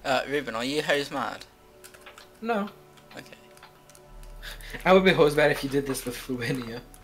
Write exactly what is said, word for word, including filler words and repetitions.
Uh, Ruben, are you hose mad? No. Okay. I would be hose bad if you did this with Fluinia.